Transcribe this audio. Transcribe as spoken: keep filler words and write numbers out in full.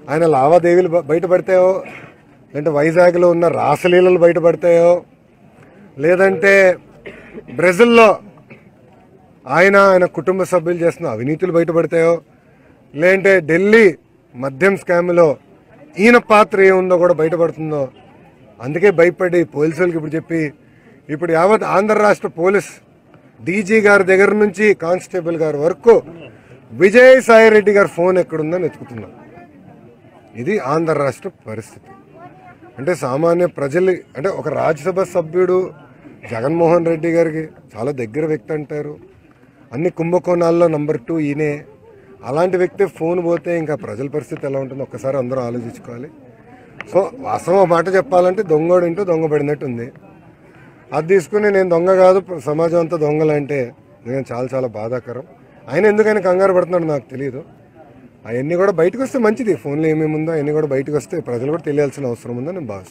ఆయన లావాదేవీలు బయటపడతాయో, లేదంటే వైజాగ్లో ఉన్న రాసలీలలు బయటపడతాయో, లేదంటే బ్రెజిల్లో ఆయన ఆయన కుటుంబ సభ్యులు చేస్తున్న అవినీతులు బయటపడతాయో, లేదంటే ఢిల్లీ మద్యం స్కామ్లో ఈయన పాత్ర ఏముందో కూడా బయటపడుతుందో. అందుకే భయపడి పోలీసులకు ఇప్పుడు చెప్పి ఇప్పుడు యావత్ ఆంధ్ర రాష్ట్ర పోలీస్ డీజీ గారి దగ్గర నుంచి కానిస్టేబుల్ గారి వరకు విజయసాయి రెడ్డి గారి ఫోన్ ఎక్కడుందని వెతుకుతున్నాం. ఇది ఆంధ్ర రాష్ట్ర పరిస్థితి. అంటే సామాన్య ప్రజలు, అంటే ఒక రాజ్యసభ సభ్యుడు జగన్మోహన్ రెడ్డి గారికి చాలా దగ్గర వ్యక్తి అంటారు. అన్ని కుంభకోణాల్లో నంబర్ టూ ఈయనే. అలాంటి వ్యక్తి ఫోన్ పోతే ఇంకా ప్రజల పరిస్థితి ఎలా ఉంటుందో ఒక్కసారి అందరూ ఆలోచించుకోవాలి. సో వాస్తవం మాట చెప్పాలంటే దొంగోడు ఇంటూ దొంగ పడినట్టు ఉంది. అది తీసుకుని నేను దొంగ కాదు సమాజం అంతా దొంగలంటే నేను చాలా చాలా బాధాకరం. ఆయన ఎందుకైనా కంగారు పడుతున్నాడు నాకు తెలియదు. అవన్నీ కూడా బయటకు వస్తే మంచిది. ఫోన్లో ఏమేమి ఉందో అవన్నీ కూడా బయటకు వస్తే ప్రజలు కూడా తెలియాల్సిన అవసరం ఉందని నేను భావిస్తున్నాను.